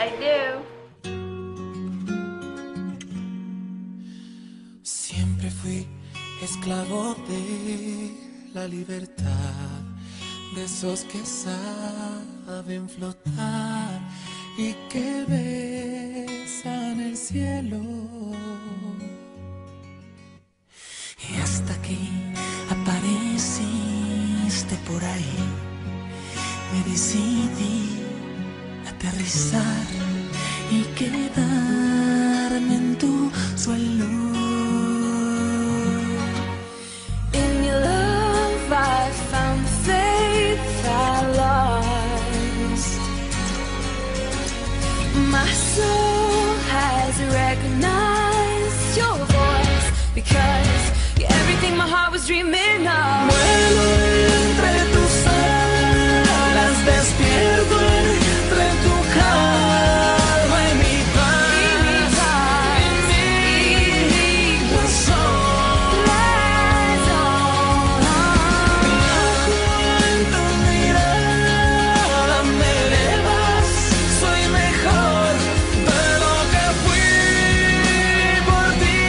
I do. Siempre fui esclavo de la libertad, de esos que saben flotar y que besan el cielo. Y hasta que apareciste por ahí, me decidí aterrizar y quedarme en tu suelo. In your love I found the faith I lost. My soul has recognized your voice because you're everything my heart was dreaming of. Vuelo entre tus alas, despierto entre tu calma y mi paz, y mi razón. Viajo en tu mirada, me elevas, soy mejor de lo que fui por ti,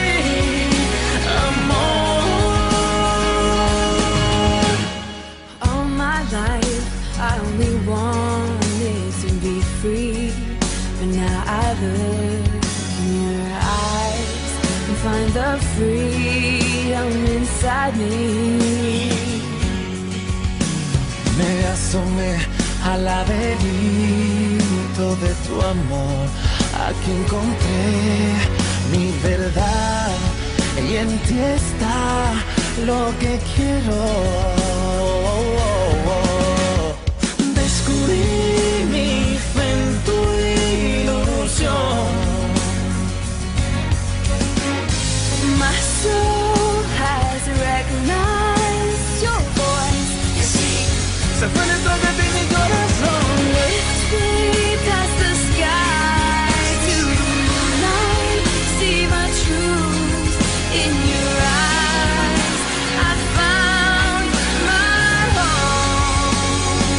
amor. All my life I only wanted to be free, but now I look in your eyes and find the freedom inside me. Me asomé al laberinto de tu amor, aquí encontré mi verdad y en ti está lo que quiero. Descubrí mi fe en tu ilusión. My soul has recognized your voice. Se fue dentro de ti mi corazón. Lift me past the sky tonight. See my truth in your eyes. I found my home.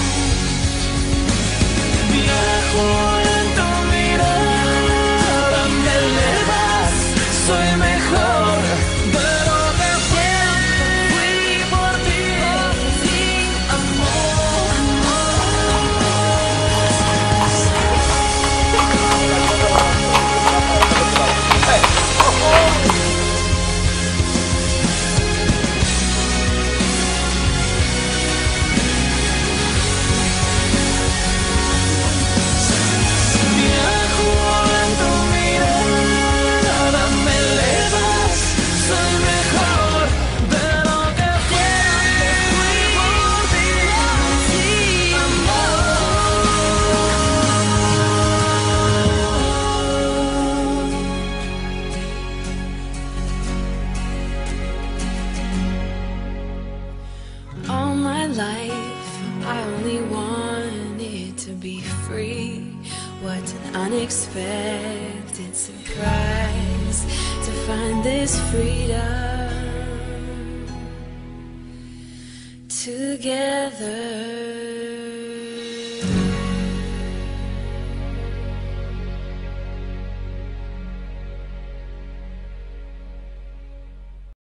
Viajo en tu mirada, me elevas, soy mejor de lo que fui por ti, Viajo en tu mirada, me elevas, soy mejor de lo que fui por ti, amor. All my life, I only wanted to be free. What an unexpected surprise to find this freedom together.